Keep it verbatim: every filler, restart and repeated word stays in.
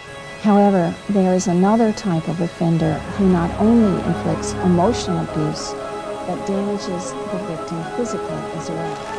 However, there is another type of offender who not only inflicts emotional abuse, but damages the victim physically as well.